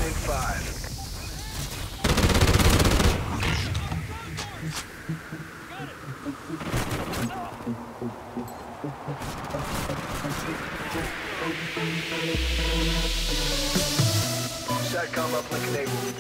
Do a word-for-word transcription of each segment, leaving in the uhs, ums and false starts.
in five. SATCOM uplink enabled.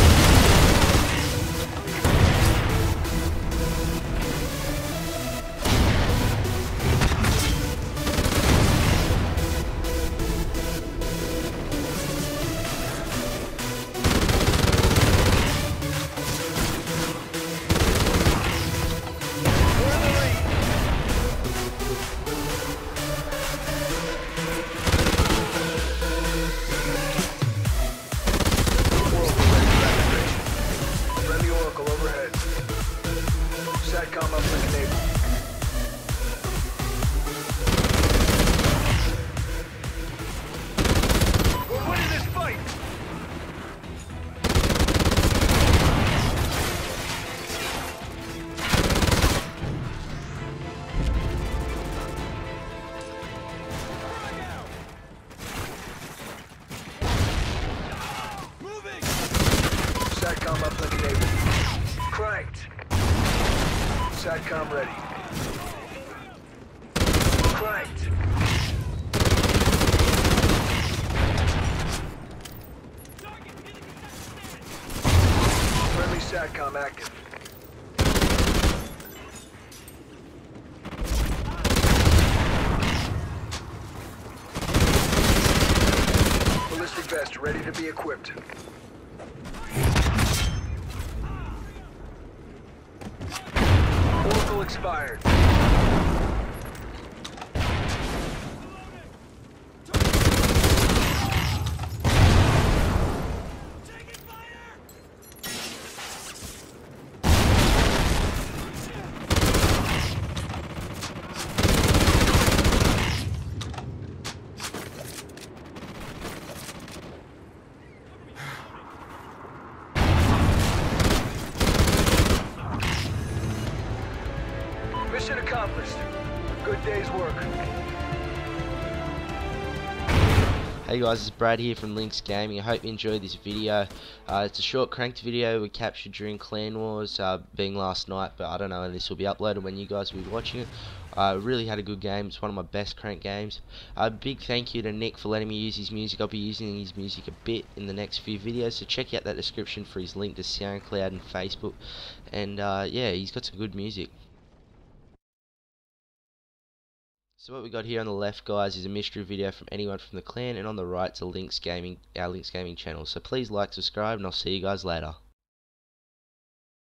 SATCOM uplink enabled. We're winning this fight! Moving! SATCOM uplink enabled. Cranked! SATCOM ready. Cranked. Friendly SATCOM active. Ballistic vest ready to be equipped. Oracle expired. Mission accomplished. Good day's work. Hey guys, it's Brad here from Lynx Gaming. I hope you enjoyed this video. Uh, it's a short cranked video we captured during Clan Wars, uh, being last night, but I don't know when this will be uploaded, when you guys will be watching it. I uh, really had a good game. It's one of my best crank games. A uh, big thank you to Nick for letting me use his music. I'll be using his music a bit in the next few videos, so check out that description for his link to SoundCloud and Facebook. And uh, yeah, he's got some good music. So what we got here on the left, guys, is a mystery video from anyone from the clan, and on the right is a Lynx Gaming, our Lynx Gaming channel. So please like, subscribe, and I'll see you guys later.